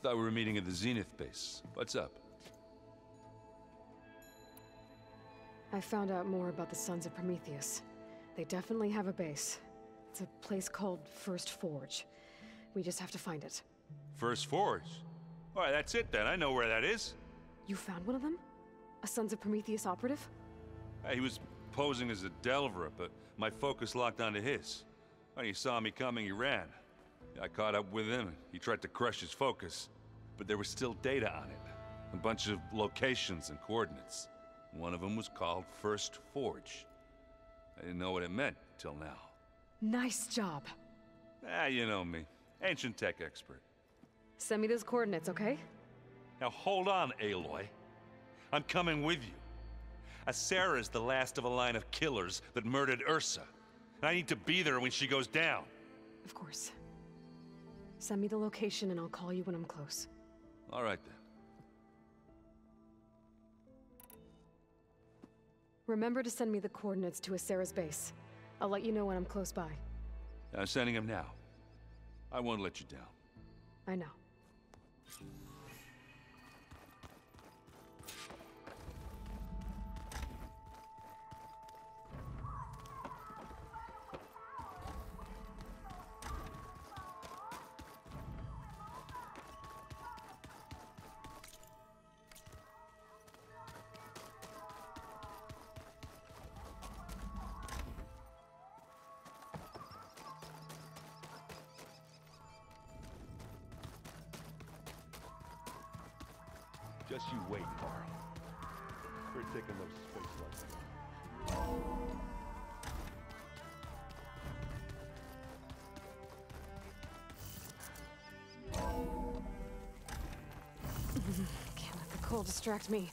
thought we were meeting at the Zenith base. What's up? I found out more about the Sons of Prometheus. They definitely have a base. It's a place called First Forge. We just have to find it. First Forge? Alright, that's it then. I know where that is. You found one of them? A Sons of Prometheus operative? He was posing as a Delver, but my focus locked onto his. When he saw me coming, he ran. I caught up with him, and he tried to crush his focus. But there was still data on it. A bunch of locations and coordinates. One of them was called First Forge. I didn't know what it meant till now. Nice job. You know me. Ancient tech expert. Send me those coordinates, okay? Now hold on, Aloy. I'm coming with you. Asera is the last of a line of killers that murdered Ursa. And I need to be there when she goes down. Of course. Send me the location and I'll call you when I'm close. All right then. Remember to send me the coordinates to Asera's base. I'll let you know when I'm close by. I'm sending him now. I won't let you down. I know. Just you wait, Carl. We're taking those space lights. Can't let the cold distract me.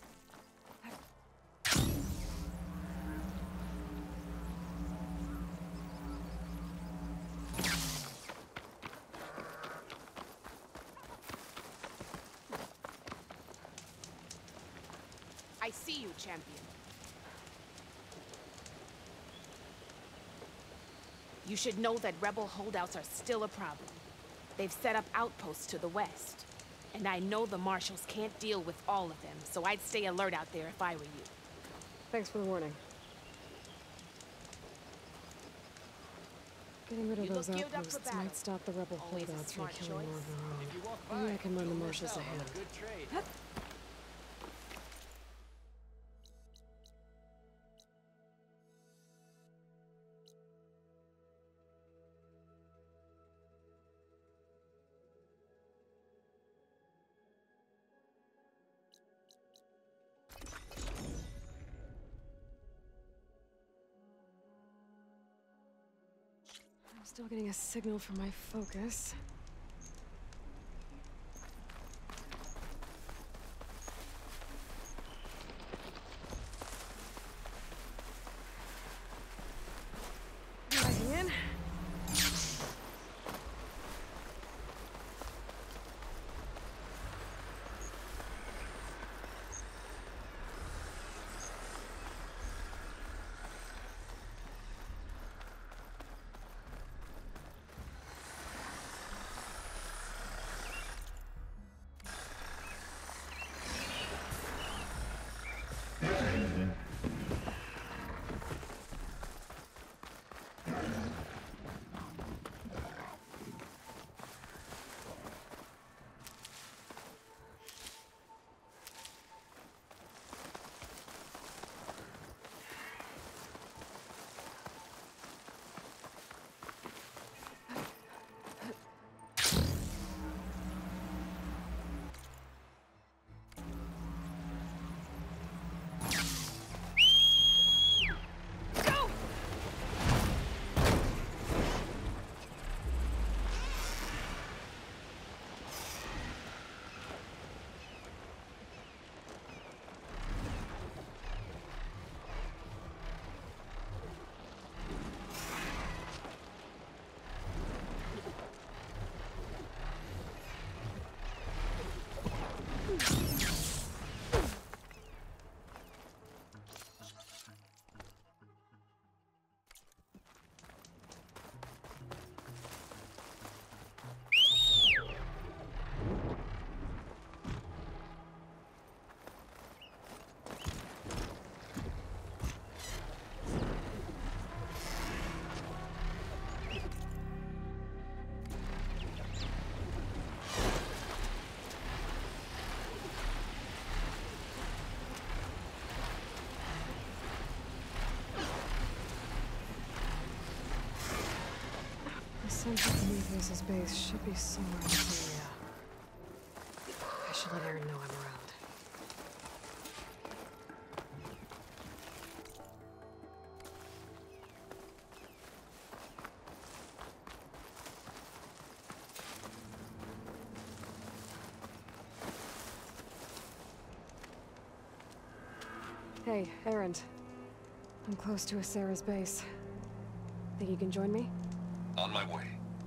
I see you, champion. You should know that rebel holdouts are still a problem. They've set up outposts to the west. And I know the marshals can't deal with all of them, so I'd stay alert out there if I were you. Thanks for the warning. Getting rid of those outposts might stop the rebel holdouts from killing more of their own. Maybe I can lend the marshals a hand. I'm still getting a signal from my focus. Diving in. Sons of Prometheus' base should be somewhere in this area. I should let Aaron know I'm around. Hey, Aaron. I'm close to Asera's base. Think you can join me? On my way.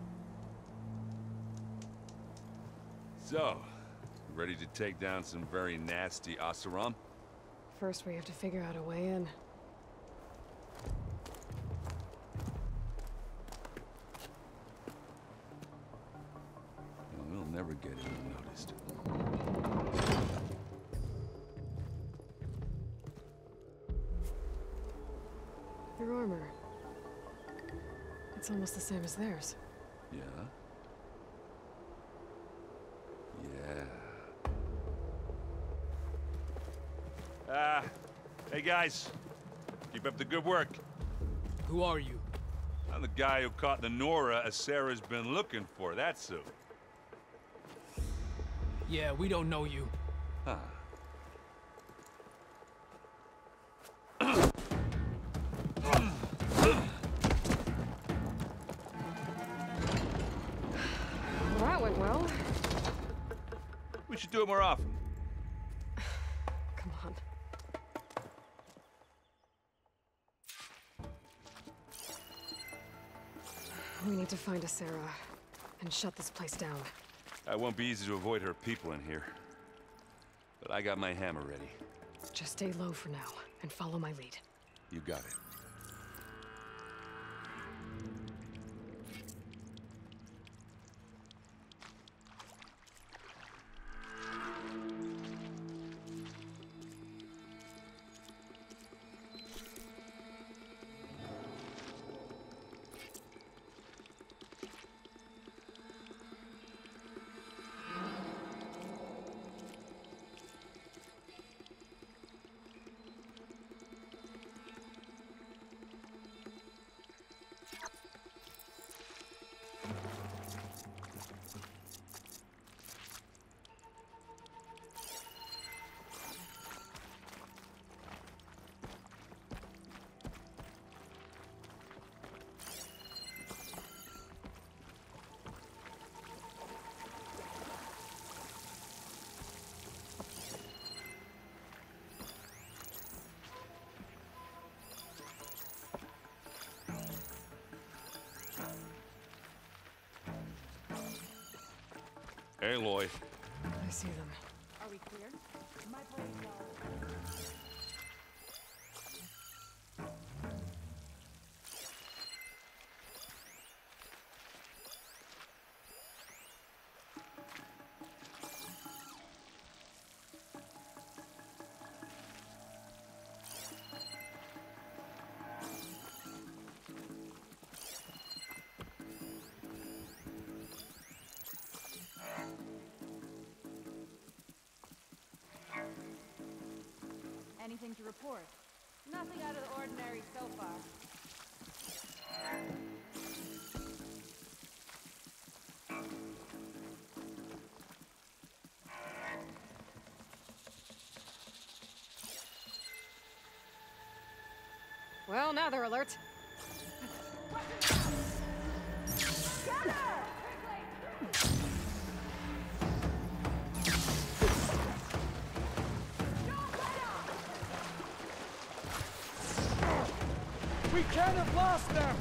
So, ready to take down some very nasty Oseram? First, we have to figure out a way in. We'll never get even noticed. Your armor. It's almost the same as theirs. Yeah? Yeah. Hey guys. Keep up the good work. Who are you? I'm the guy who caught the Nora Sarah's been looking for, that's who. Yeah, we don't know you. Huh. That went well. We should do it more often. Come on. We need to find Asera and shut this place down. It won't be easy to avoid her people in here. But I got my hammer ready. Just stay low for now and follow my lead. You got it. Aloy. I see them. Are we clear? My place. Anything to report? Nothing out of the ordinary so far. Well, now they're alert. We can't have lost them!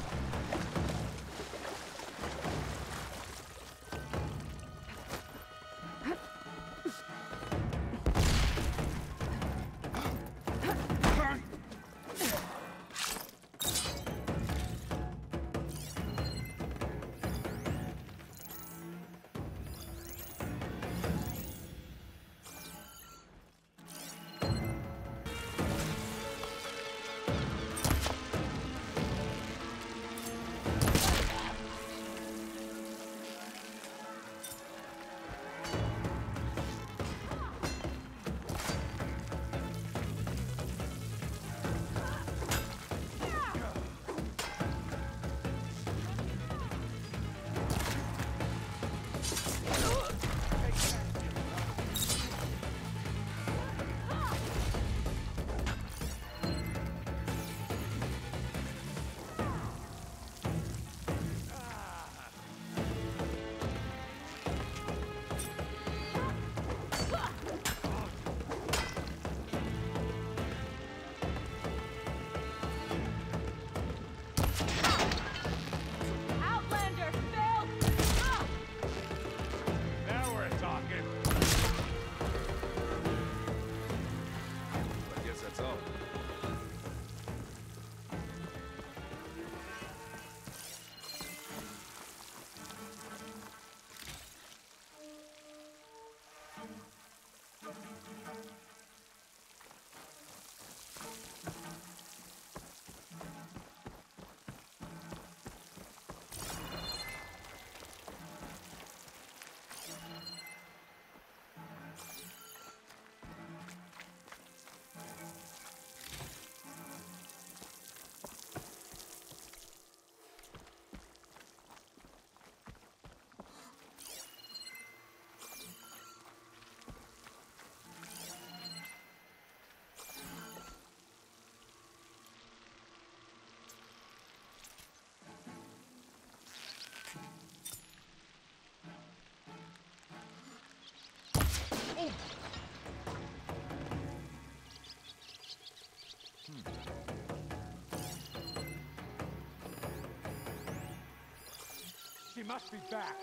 must be back.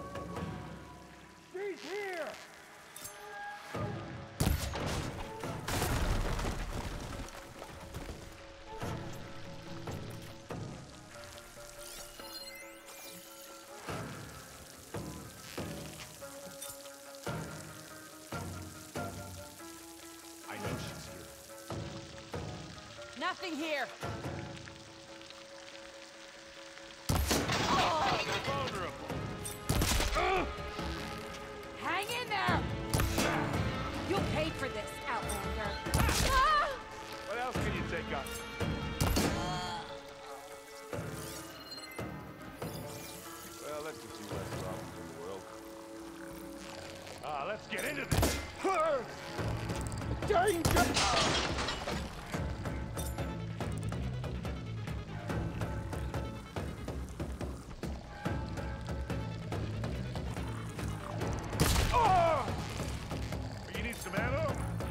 He's here! I know she's here. Nothing here. You're vulnerable. Hang in there! You paid for this, Outlander. What else can you take us? Well, let's get you less problems in the world. Let's get into this. Danger! You need some ammo?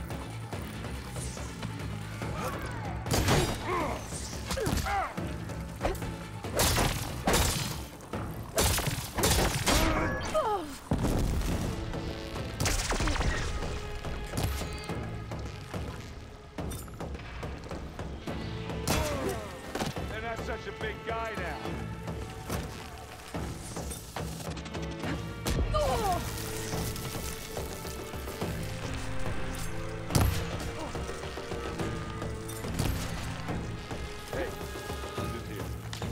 They're not such a big guy now. Hey, who's here?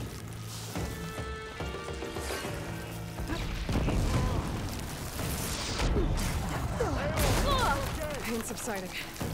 Pain subsiding.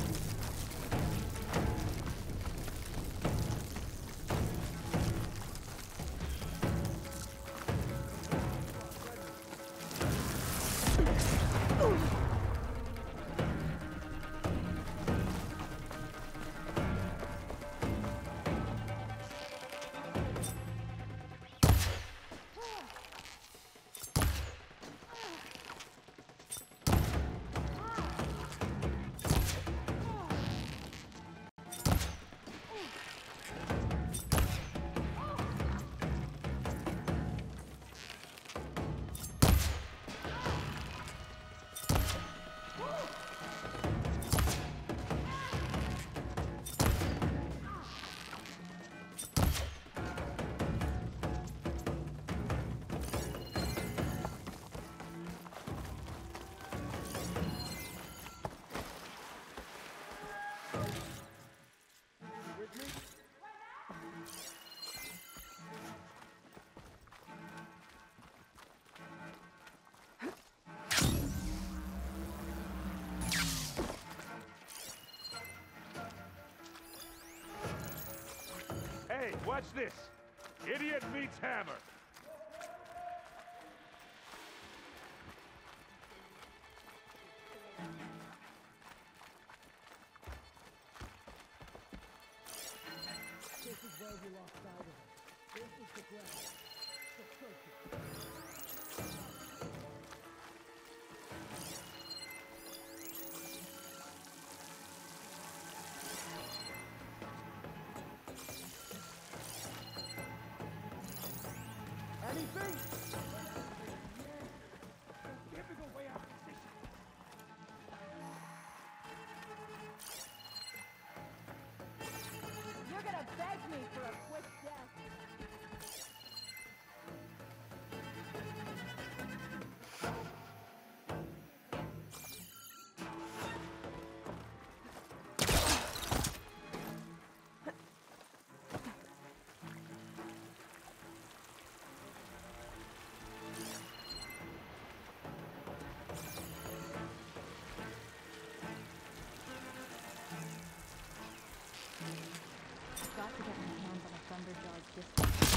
Hey, watch this. Idiot meets hammer. This is where we lost sight of it. This is the ground. So search it. Anything? Typical way out of position. You're gonna beg me for a quick death. Got to get my hands on a Thunderjaw's disc.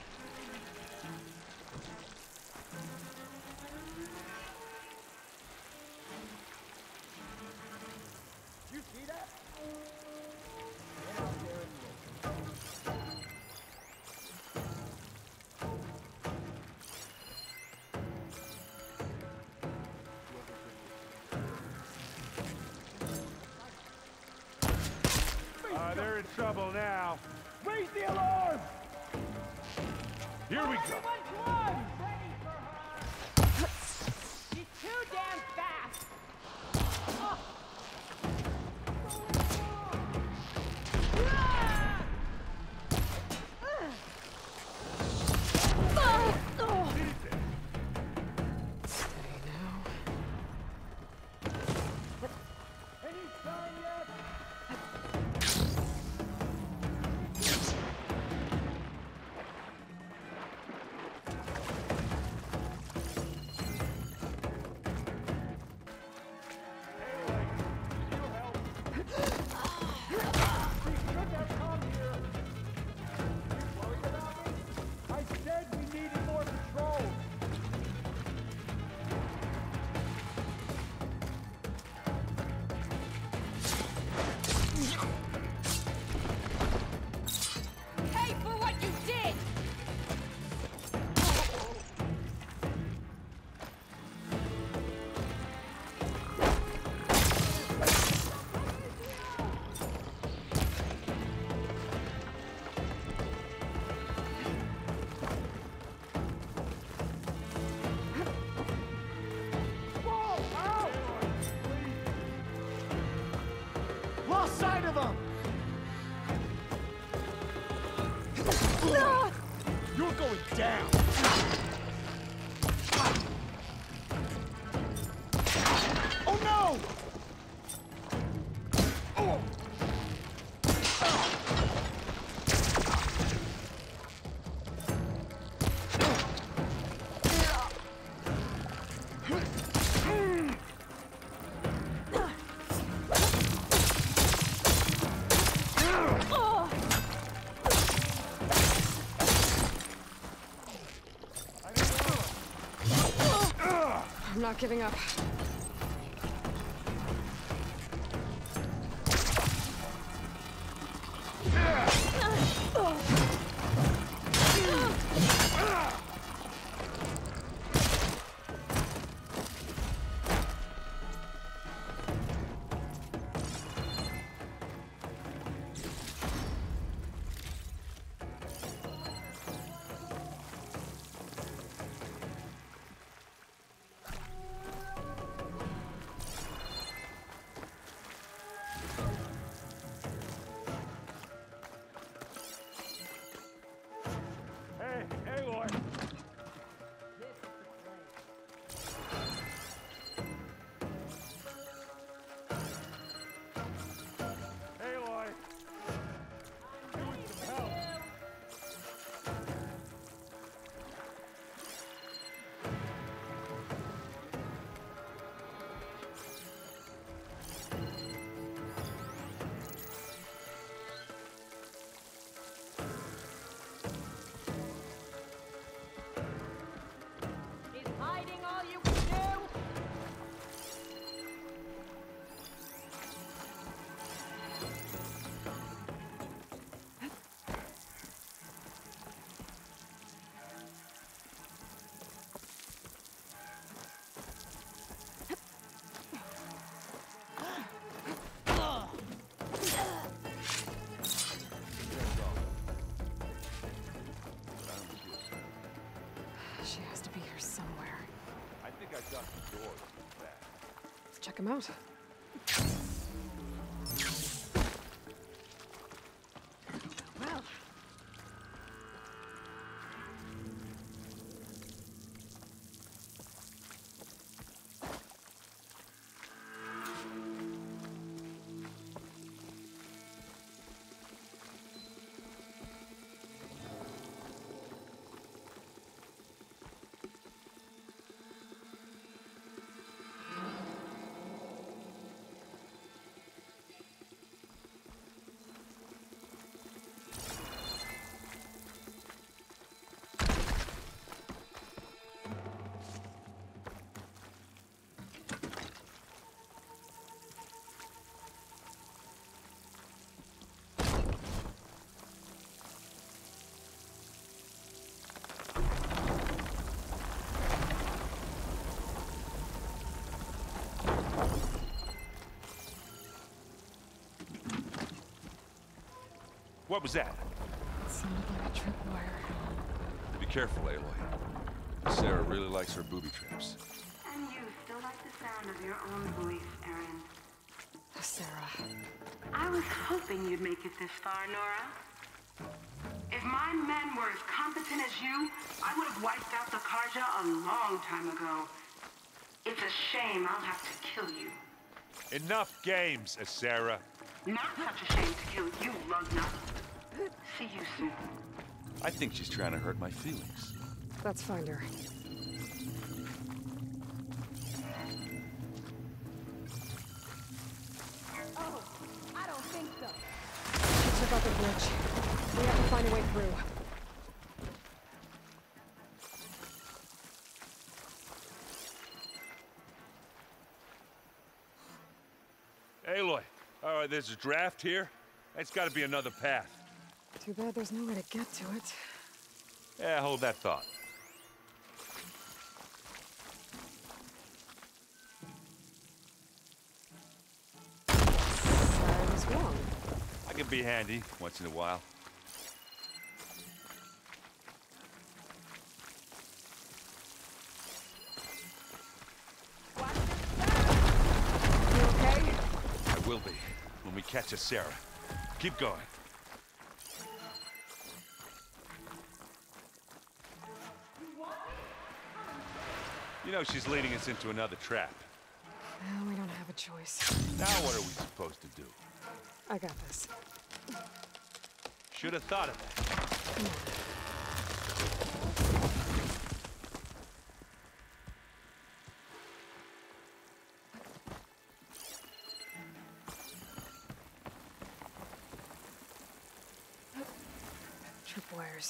You see that? Get out there and look. They're in trouble now. Raise the alarm! Here we go. Everyone climb! Ready! going down! Oh no! Oh! I'm not giving up. Hey, Aloy! Aloy! You need some help! Is hiding all you can do? She has to be here somewhere. I think I got the door back. Let's check him out. Well. What was that? It sounded like a tripwire. Be careful, Aloy. Sarah really likes her booby traps. And you still like the sound of your own voice, Erin. Sarah. I was hoping you'd make it this far, Nora. If my men were as competent as you, I would have wiped out the Karja a long time ago. It's a shame I'll have to kill you. Enough games, Sarah. Not such a shame to kill you, lugnut. See you soon. I think she's trying to hurt my feelings. Let's find her. Oh, I don't think so. She took out the bridge. We have to find a way through. Aloy, all right, there's a draft here. It's got to be another path. Too bad there's no way to get to it. Yeah, hold that thought. I was wrong. I can be handy once in a while. You okay? I will be when we catch a Sarah. Keep going. You know she's leading us into another trap. Well, we don't have a choice. Now what are we supposed to do? I got this. Should have thought of that. Tripwires.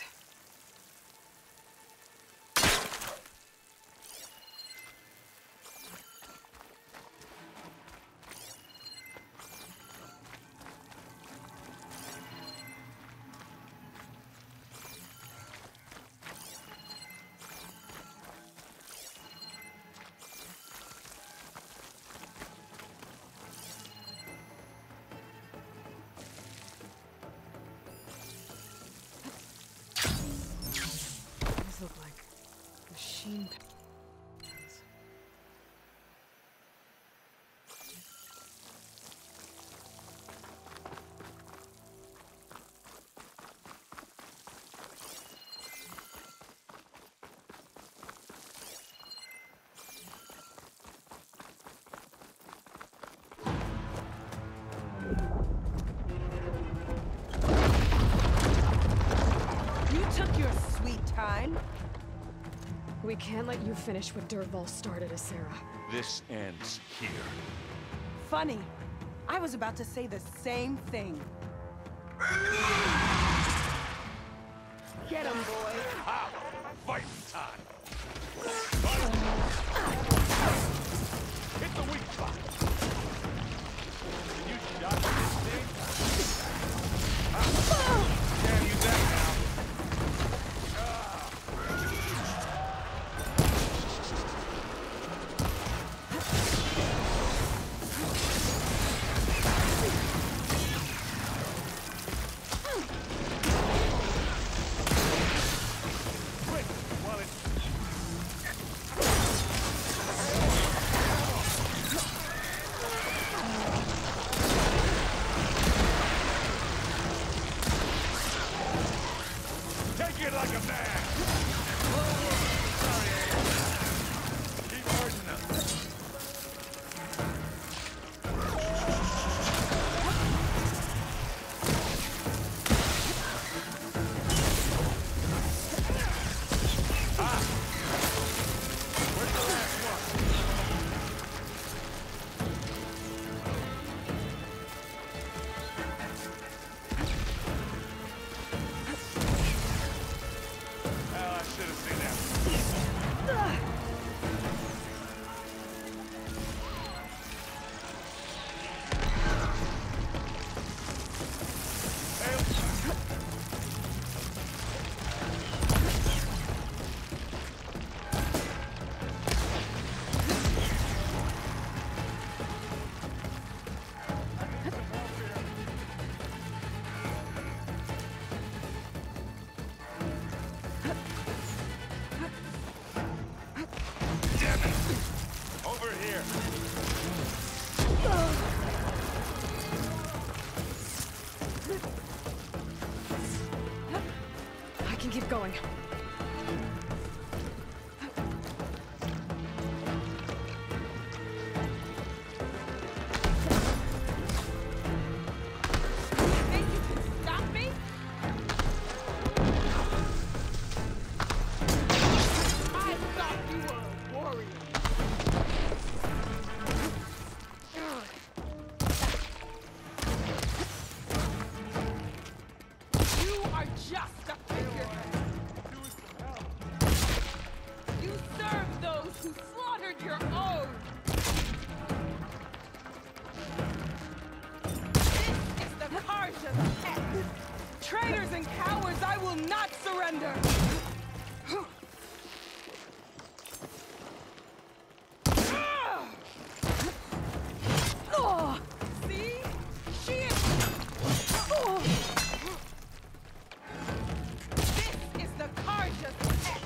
These look like machine pens. You took your sweet time. We can't let you finish what Dervahl started, Sarah. This ends here. Funny. I was about to say the same thing. Get him, boy. Ha! Fight time! Hit the weak spot! Can you shot this thing? Can't use that now. Quick, while it's... Take it like a man! Sorry, keep hurting them. Where's the last one? Well, I should have seen that. Damn it! Over here! I can keep going. Think you can stop me? I thought you were a warrior. You are just a figurehead. You serve those who slaughtered your own. This is the Karja's pet. Traitors and cowards, I will not surrender. See? She is... This is the Karja's pet.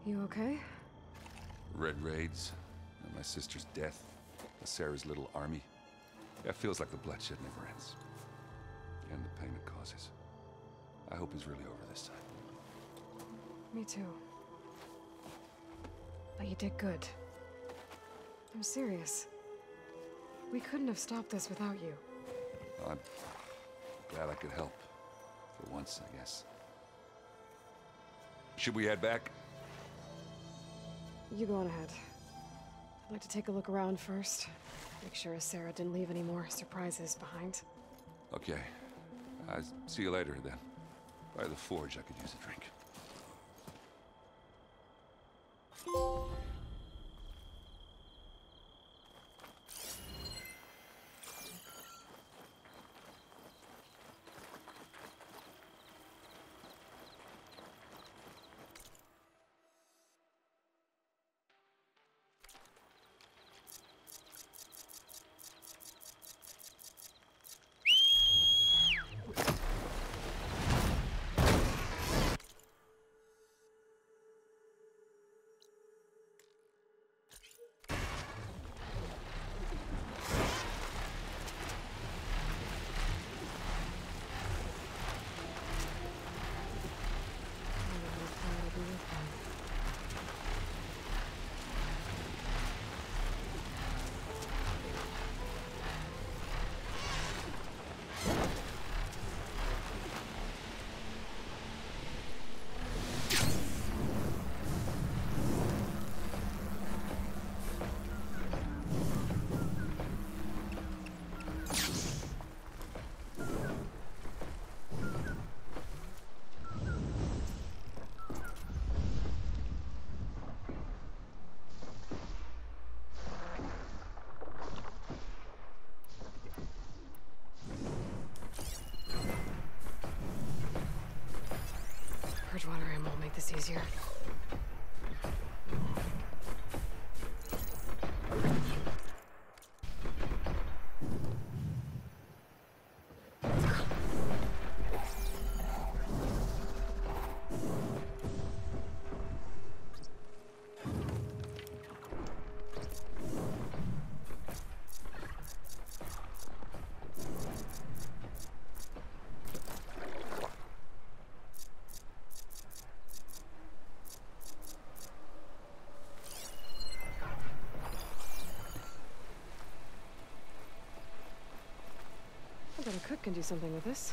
You okay? Red raids, and my sister's death, Sarah's little army. Yeah, it feels like the bloodshed never ends. And the pain it causes. I hope he's really over this time. Me too. But you did good. I'm serious. We couldn't have stopped this without you. I'm glad I could help. For once, I guess. Should we head back? You go on ahead. I'd like to take a look around first. Make sure Sarah didn't leave any more surprises behind. Okay. See you later, then. By the forge, I could use a drink. Bridgewater ammo will make this easier. I bet a cook can do something with this.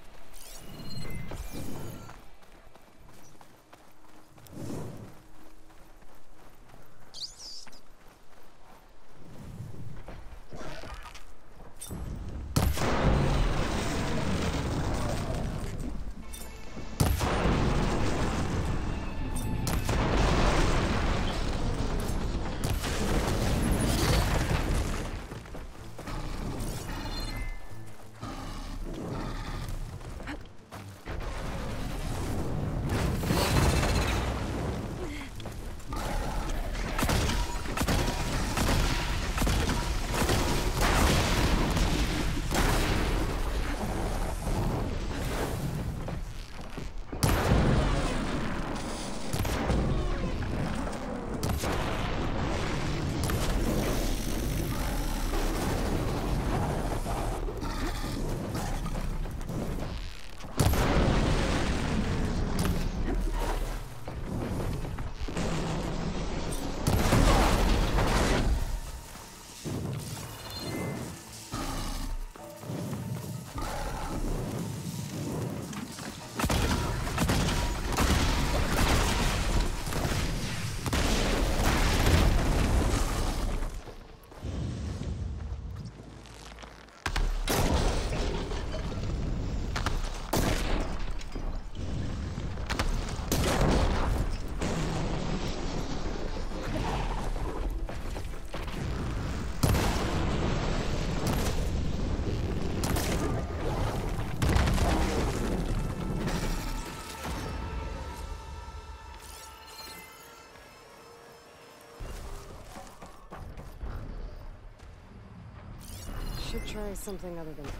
Should try something other than fire.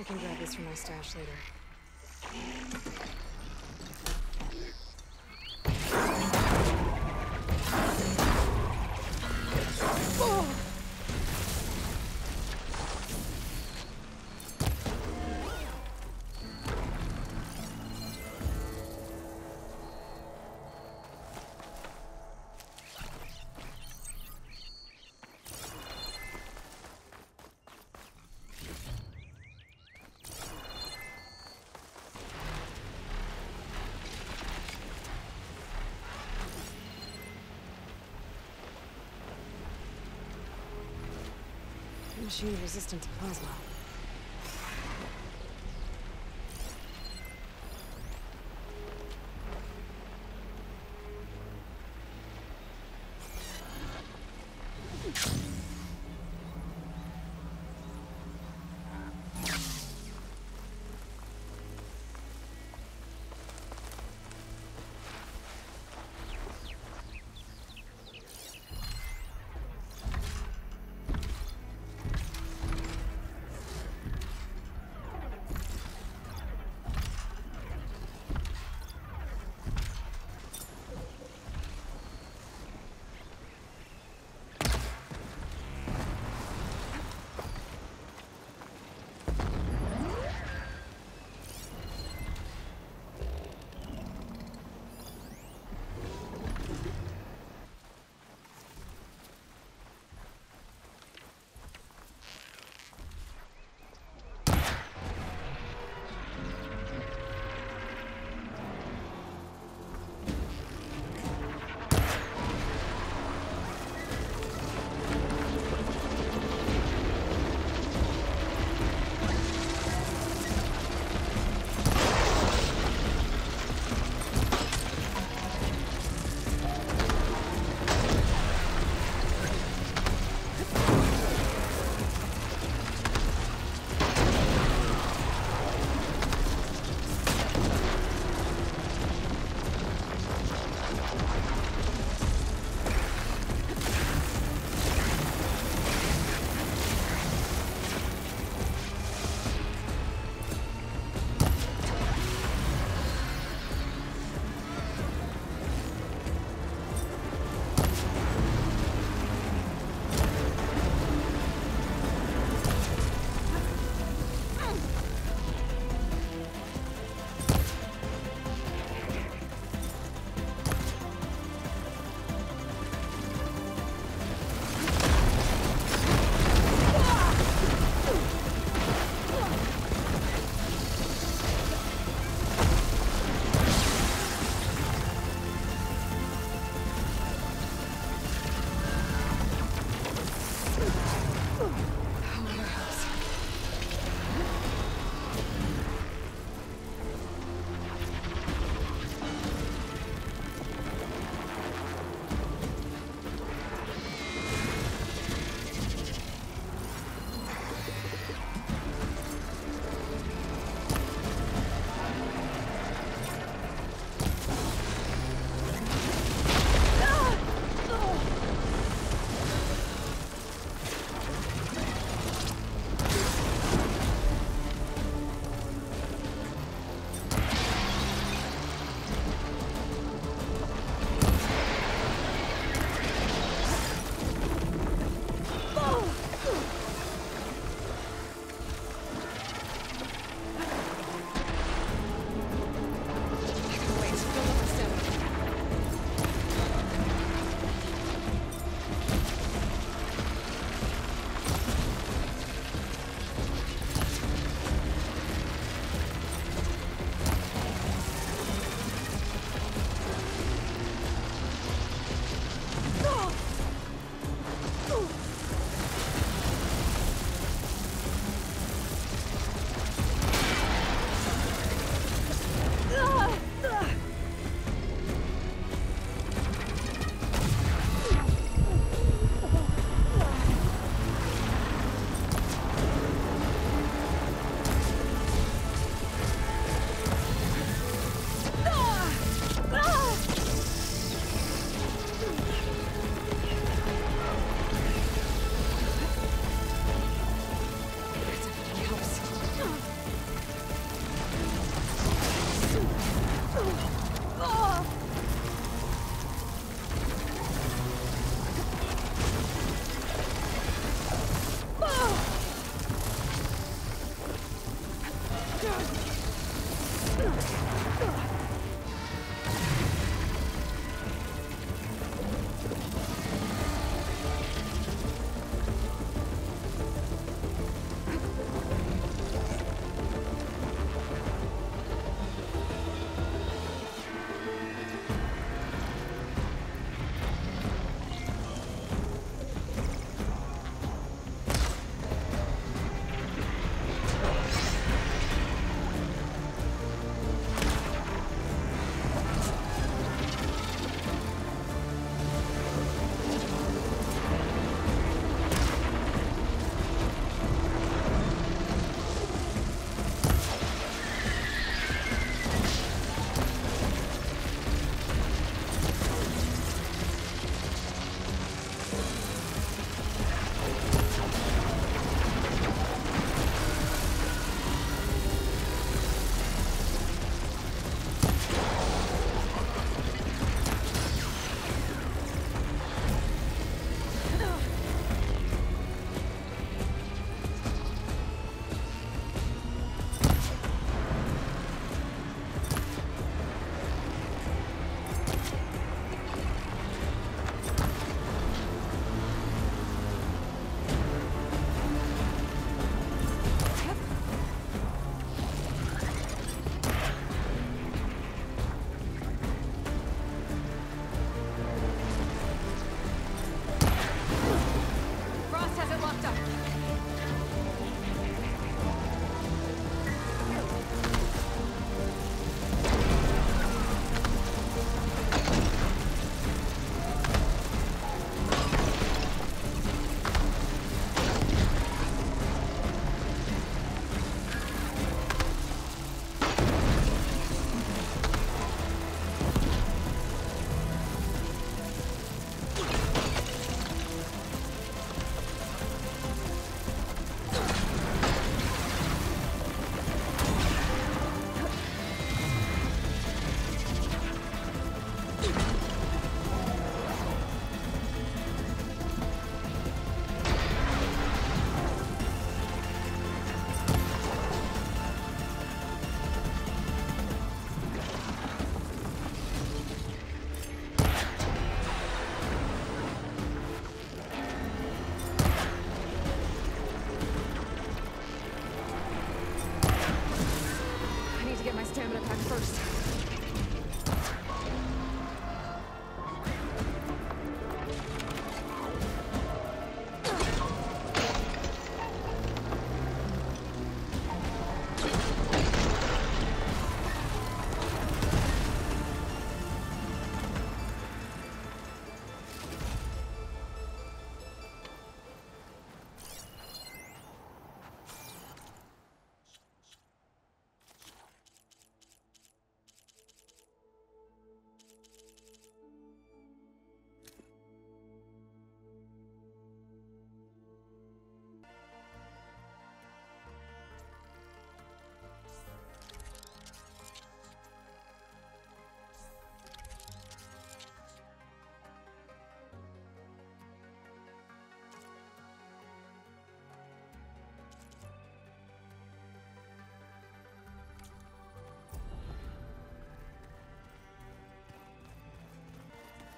can grab this from my stash later. Machine resistant to plasma.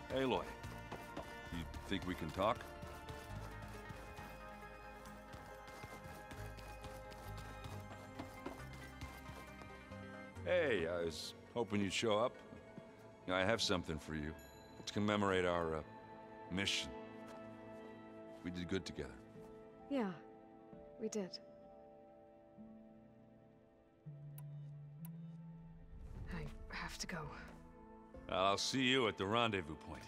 Aloy, you think we can talk? Hey, I was hoping you'd show up. You know, I have something for you to commemorate our mission. We did good together. Yeah, we did. I have to go. I'll see you at the rendezvous point.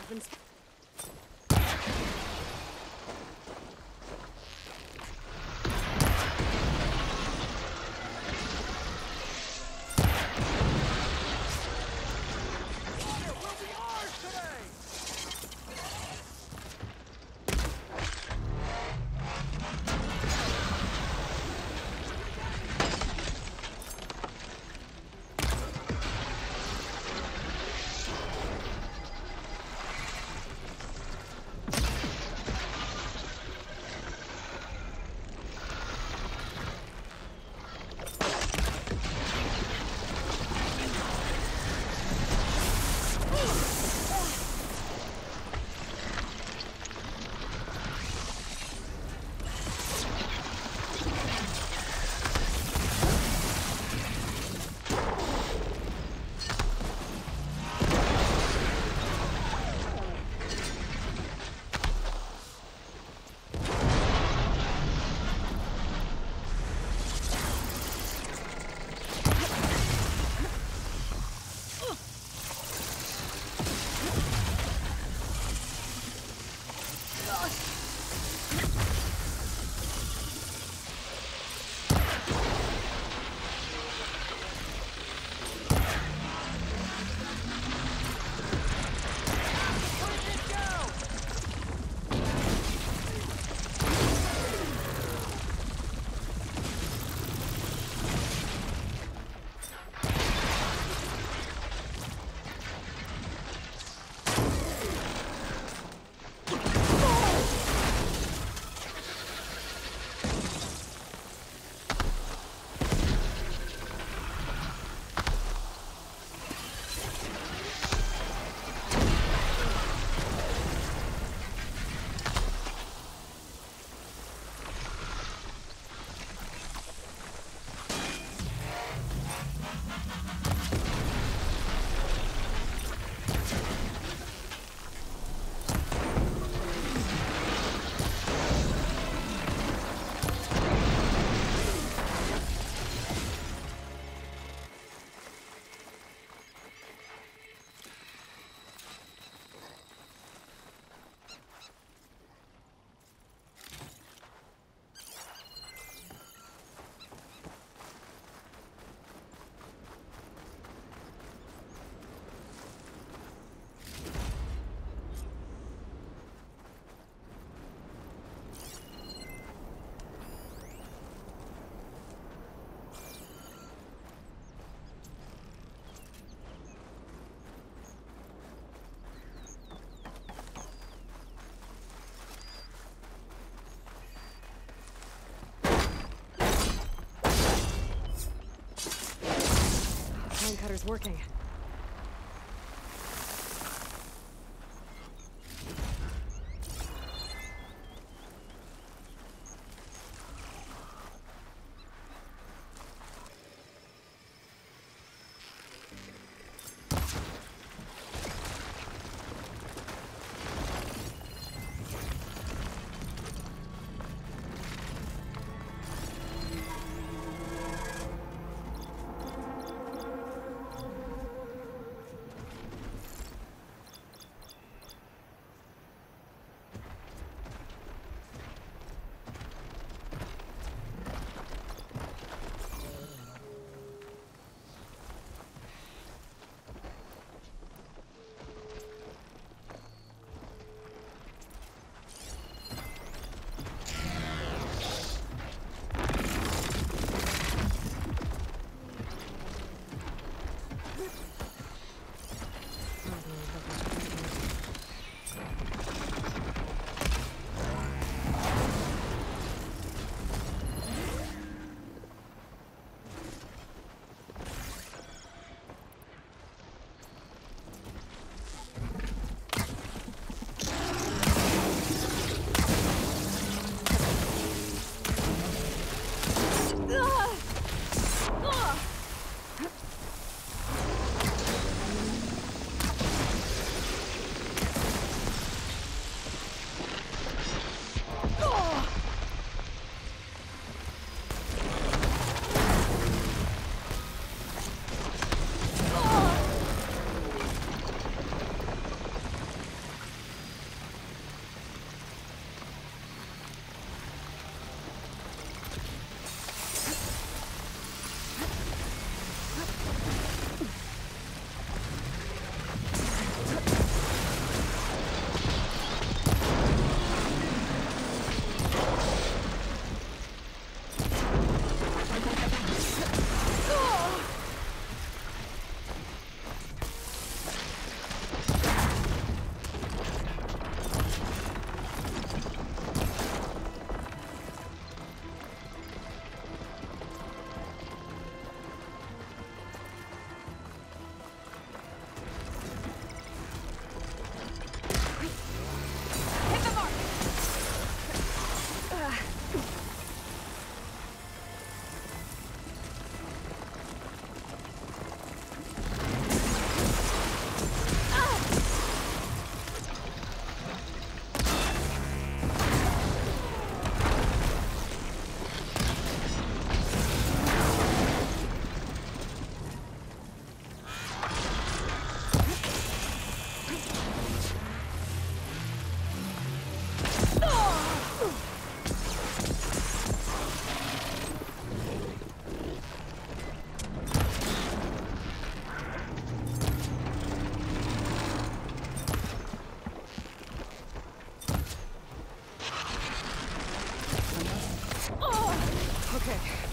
been... Cutter's working.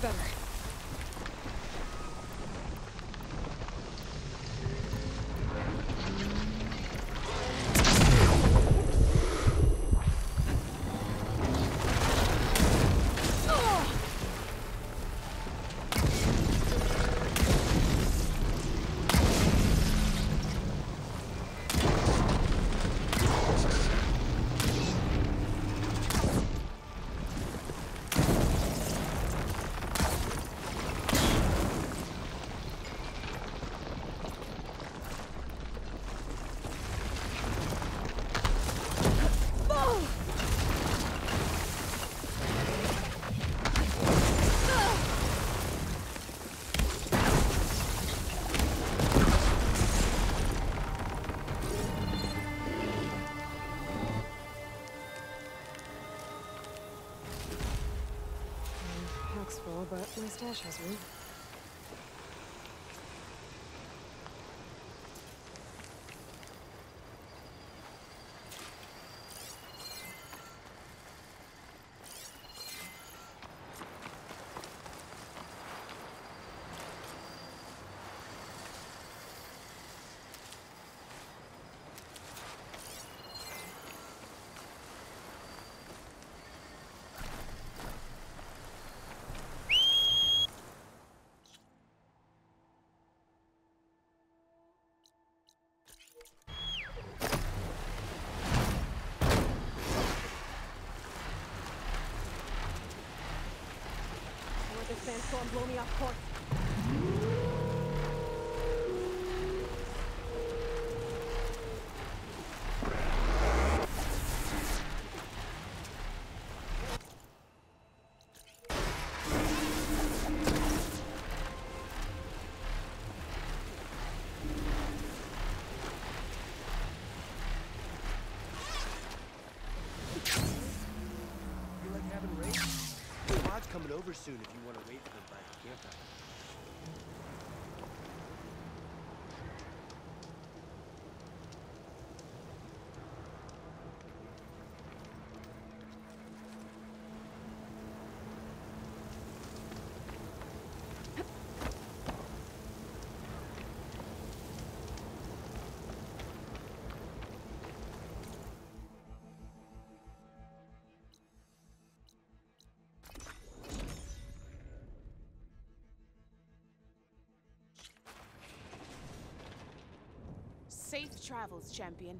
better. Pack's full, but my stash has room. Let this sandstorm blow me off course. You like having race? Squad's coming over soon if you want to wait for them by the campfire. Safe travels, champion.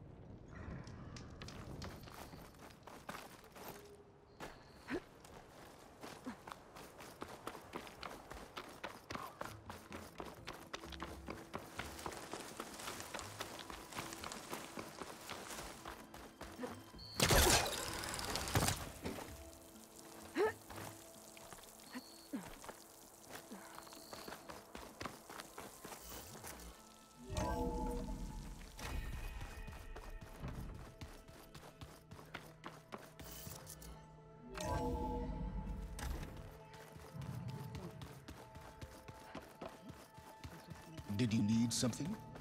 Did you need something?